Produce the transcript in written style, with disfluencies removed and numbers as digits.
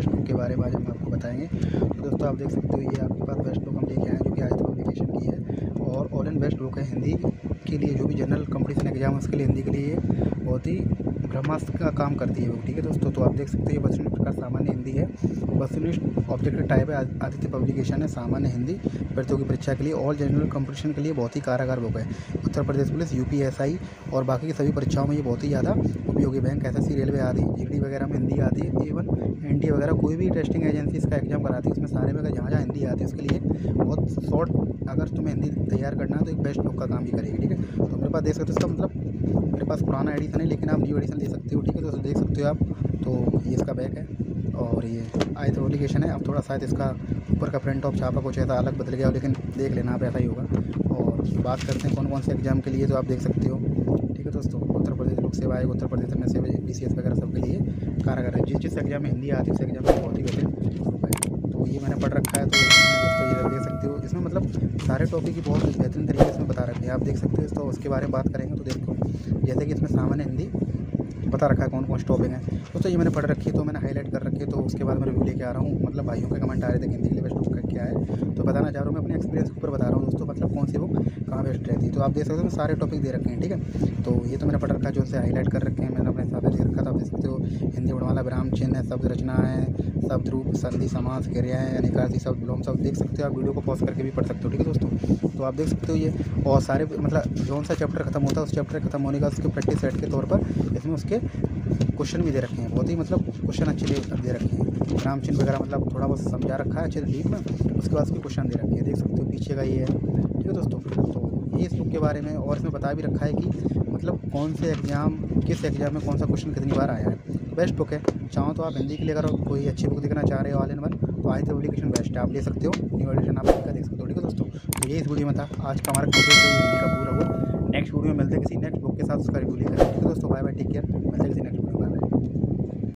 Best book के बारे में आज हम आपको बताएंगे। तो दोस्तों आप देख सकते हो ये आपके पास बेस्ट बुक हम लेके आए हैं जो कि आदित्य पब्लिकेशन की है और ऑल इन बेस्ट बुक है हिंदी के लिए। जो भी जनरल कंपटीशन एग्जाम है उसके लिए हिंदी के लिए बहुत ही ब्रह्मास्त्र का काम करती है वो। ठीक है दोस्तों, तो आप देख सकते हैं ये वस्तुनिष्ठ प्रकार सामान्य हिंदी है। वस्तुनिष्ठ ऑब्जेक्टिव टाइप है, आदित्य पब्लिकेशन है, सामान्य हिंदी प्रतियोगी परीक्षा के लिए और जनरल कंपटीशन के लिए बहुत ही कारगर बुक है। उत्तर प्रदेश पुलिस, यूपीएसआई और बाकी की सभी परीक्षाओं में ये बहुत ही ज़्यादा उपयोगी। बैंक, एसएससी, रेलवे आदि, जीडी वगैरह में हिंदी आती है। इवन एनडीए वगैरह कोई भी टेस्टिंग एजेंसी इसका एग्जाम कराती है उसमें सारे में जहाँ जहाँ हिंदी आती है उसके लिए बहुत शॉर्ट, अगर तुम्हें हिंदी तैयार करना है तो एक बेस्ट बुक का काम ही करेगी। ठीक है, तो मेरे पास देख सकते हो इसका मतलब मेरे पास पुराना एडिशन है लेकिन आप न्यू एडिशन ले सकते हो। ठीक है दोस्तों, देख सकते हो आप। तो ये इसका बैक है और ये आदित्य पब्लिकेशन है। अब थोड़ा शायद इसका ऊपर का प्रिंट ऑफ छापा कुछ ऐसा अलग बदल गया हो, लेकिन देख लेना आप ऐसा ही होगा। और बात करते हैं कौन कौन से एग्जाम के लिए, तो आप देख सकते हो। ठीक है दोस्तों, उत्तर प्रदेश लोक सेवा आयोग, उत्तर प्रदेश में से बीसीएस वगैरह सब के लिए कारगर है। जिस एग्जाम में हिंदी आती है उस एग्जाम में बहुत ही बेहतरीन बुक है। तो ये मैंने पढ़ रखा है, तो दोस्तों ये देख सकते हो। इसमें मतलब सारे टॉपिक की बहुत बेहतरीन तरीके से बता रखे हैं, आप देख सकते हो। तो उसके बारे में बात करेंगे तो देखो, जैसे कि इसमें सामान्य हिंदी बता रखा है कौन कौन से टॉपिक हैं। दोस्तों ये मैंने पढ़ रखी है तो मैंने हाईलाइट कर रखी है, तो उसके बाद मैं रिव्यू लेके आ रहा हूँ। मतलब भाइयों के कमेंट आ रहे थे कि हिंदी के लिए बेस्ट बुक क्या है, तो बताना चाह रहा हूँ मैं अपने एक्सपीरियंस के ऊपर बता रहा हूँ दोस्तों, मतलब कौन सी बुक कहाँ बेस्ट रहती है। तो आप देख सकते हो सारे टॉपिक दे रखे हैं। ठीक है, तो ये तो मैंने पढ़ रखा है जो से हाईलाइट कर रखे हैं, मैंने अपने हिसाब से दे रखा था। आप देख सकते हो हिंदी वर्णमाला, विराम चिन्ह है, शब्द रचनाएँ, शब्द रूप, संधि, समास, क्रियाएँ, अनिकार्सी शब्द, विलोम शब्द, देख सकते हो। आप वीडियो को पॉज करके भी पढ़ सकते हो। ठीक है दोस्तों, तो आप देख सकते हो ये और सारे मतलब जौन सा चैप्टर खत्म होता है उस चैप्टर खत्म होने का उसके प्रैक्टिस सेट के तौर पर इसमें उसके क्वेश्चन भी दे रखे हैं। बहुत ही मतलब क्वेश्चन अच्छे दे रखे हैं। विराम चिन्ह वगैरह मतलब थोड़ा बहुत समझा रखा है अच्छे डीप में, उसके बाद उसके क्वेश्चन दे रखे हैं। देख सकते हो पीछे का ये है। ठीक है दोस्तों, तो ये इस बुक के बारे में और इसमें बता भी रखा है कि मतलब कौन से एग्जाम, किस एग्जाम में कौन सा क्वेश्चन कितनी बार आया है। बेस्ट बुक है। चाहो तो आप हिंदी के लिए अगर कोई अच्छी बुक देखना चाह रहे हो ऑल इन वन, तो आदित्य पब्लिकेशन बेस्ट है, आप ले सकते हो। न्यू एडिशन आप इसका देख सकते हो। ठीक है दोस्तों, तो ये इस वीडियो में था आज का हमारा हिंदी का पूरा हुआ। नेक्स्ट वीडियो में मिलते हैं किसी नेक्स्ट बुक के साथ, उसका रिव्यू लेकर। ठीक है दोस्तों, बाय बाय, टेक केयर, मिलते हैं किसी नेक्स्ट वीडियो में। Bye bye.